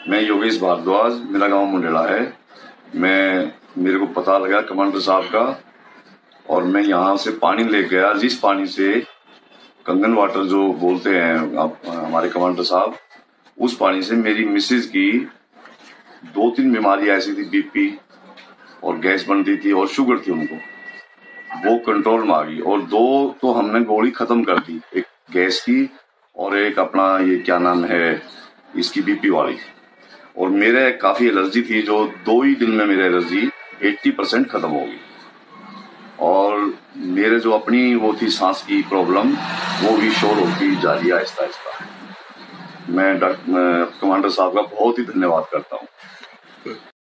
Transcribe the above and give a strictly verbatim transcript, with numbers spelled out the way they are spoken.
मैं योगेश भारद्वाज, मेरा गांव मुंडेला है। मैं मेरे को पता लगा कमांडर साहब का, और मैं यहाँ से पानी ले गया, जिस पानी से कंगन वाटर जो बोलते हैं आप, हमारे कमांडर साहब, उस पानी से मेरी मिसेज की दो तीन बीमारियां ऐसी थी, बीपी और गैस बनती थी और शुगर थी उनको, वो कंट्रोल में आ गई। और दो तो हमने गोली खत्म कर दी, एक गैस की और एक अपना ये क्या नाम है इसकी बीपी वाली। और मेरे काफी एलर्जी थी, जो दो ही दिन में मेरी एलर्जी अस्सी परसेंट खत्म हो गई। और मेरे जो अपनी वो थी सांस की प्रॉब्लम, वो भी शोर होती जा रही है आहिस्ता आहिस्ता। मैं डॉक्टर कमांडर साहब का बहुत ही धन्यवाद करता हूँ।